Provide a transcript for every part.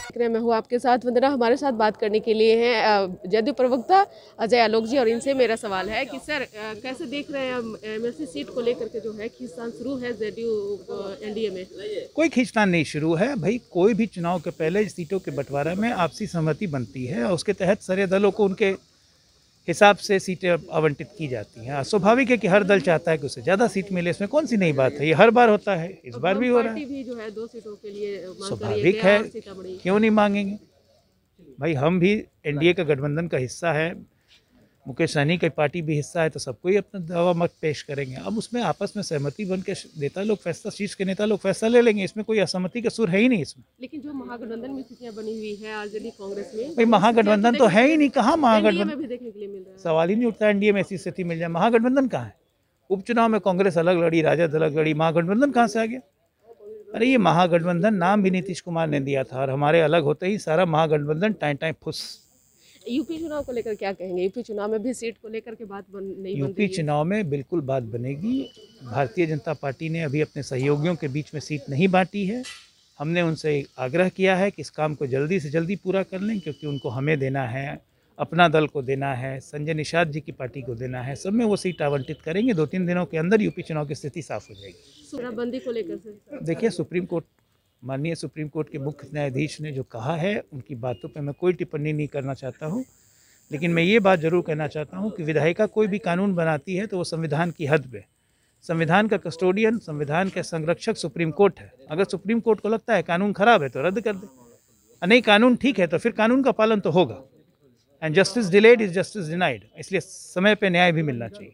मैं हूँ आपके साथ वंदना। हमारे साथ बात करने के लिए हैं जदयू प्रवक्ता अजय आलोक जी, और इनसे मेरा सवाल है कि सर कैसे देख रहे हैं एमएलसी सीट को लेकर के जो है खींचतान शुरू है जदयू एनडीए में? कोई खींचतान नहीं शुरू है भाई। कोई भी चुनाव के पहले सीटों के बंटवारे में आपसी सहमति बनती है और उसके तहत सारे दलों को उनके हिसाब से सीटें आवंटित की जाती हैं। स्वाभाविक है कि हर दल चाहता है कि उसे ज़्यादा सीट मिले, इसमें कौन सी नई बात है। ये हर बार होता है, इस बार भी हो रहा है। भी जो है 2 सीटों के लिए स्वाभाविक है, क्यों नहीं मांगेंगे भाई। हम भी एनडीए का गठबंधन का हिस्सा है, मुकेश सहनी की पार्टी भी हिस्सा है, तो सबको ही अपना दावा मत पेश करेंगे। अब उसमें आपस में सहमति बन के नेता लोग फैसला, शीर्ष के नेता लोग फैसला ले लेंगे। इसमें कोई असहमति का सुर है ही नहीं इसमें। लेकिन जो महागठबंधन में स्थितियां बनी हुई है आरजेडी कांग्रेस में, भाई महागठबंधन तो है ही नहीं। कहाँ महागठबंधन भी देखने के लिए मिल रहा है? सवाल ही नहीं उठता एनडीए में ऐसी स्थिति मिल जाए। महागठबंधन कहाँ है? उपचुनाव में कांग्रेस अलग लड़ी, राजद अलग लड़ी, महागठबंधन कहाँ से आ गया? अरे ये महागठबंधन नाम भी नीतीश कुमार ने दिया था और हमारे अलग होते ही सारा महागठबंधन टाइम टाइम फुस। यूपी चुनाव को लेकर क्या कहेंगे? यूपी चुनाव में भी सीट को लेकर के बात नहीं बन रही है? यूपी चुनाव में बिल्कुल बात बनेगी। भारतीय जनता पार्टी ने अभी अपने सहयोगियों के बीच में सीट नहीं बांटी है। हमने उनसे आग्रह किया है कि इस काम को जल्दी से जल्दी पूरा कर लें, क्योंकि उनको हमें देना है, अपना दल को देना है, संजय निषाद जी की पार्टी को देना है। सब में वो सीट आवंटित करेंगे। 2-3 दिनों के अंदर यूपी चुनाव की स्थिति साफ हो जाएगी। शराबबंदी को लेकर से देखिए, सुप्रीम कोर्ट, माननीय सुप्रीम कोर्ट के मुख्य न्यायाधीश ने जो कहा है, उनकी बातों पर मैं कोई टिप्पणी नहीं करना चाहता हूँ। लेकिन मैं ये बात जरूर कहना चाहता हूँ कि विधायिका कोई भी कानून बनाती है तो वो संविधान की हद पे, संविधान का कस्टोडियन, संविधान के संरक्षक सुप्रीम कोर्ट है। अगर सुप्रीम कोर्ट को लगता है कानून खराब है तो रद्द कर दे, नहीं कानून ठीक है तो फिर कानून का पालन तो होगा। And justice delayed is justice denied, इसलिए समय पे न्याय भी मिलना चाहिए।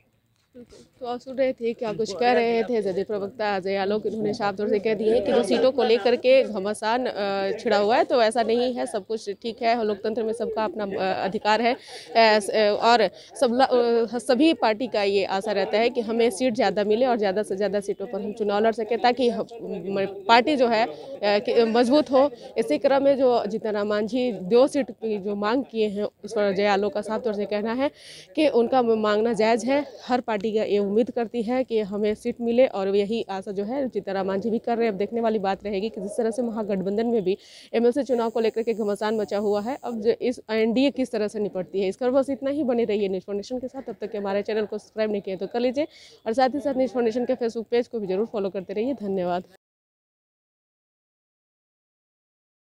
तो आप सुन रहे थे क्या कुछ कह रहे थे जदयू प्रवक्ता अजय आलोक। इन्होंने साफ तौर से कह दिए कि जो सीटों को लेकर के घमासान छिड़ा हुआ है तो ऐसा नहीं है, सब कुछ ठीक है। लोकतंत्र में सबका अपना अधिकार है और सभी पार्टी का ये आशा रहता है कि हमें सीट ज़्यादा मिले और ज़्यादा से ज़्यादा सीटों पर हम चुनाव लड़ सकें ताकि पार्टी जो है मजबूत हो। इसी क्रम में जो जीतन राम मांझी 2 सीट की जो मांग किए हैं, उस पर अजय आलोक का साफ तौर से कहना है कि उनका मांगना जायज़ है। हर पार्टी ये उम्मीद करती है कि हमें सीट मिले और यही आशा जो है जीतन राम मांझी भी कर रहे हैं। अब देखने वाली बात रहेगी कि जिस तरह से महागठबंधन में भी एमएलसी चुनाव को लेकर के घमासान मचा हुआ है, अब इस एनडीए किस तरह से निपटती है। इसका बस इतना ही। बने रहिए न्यूज़ फाउंडेशन के साथ। तब तक के हमारे चैनल को सब्सक्राइब नहीं किया तो कर लीजिए और साथ ही साथ न्यूज़ फाउंडेशन के फेसबुक पेज को भी जरूर फॉलो करते रहिए। धन्यवाद।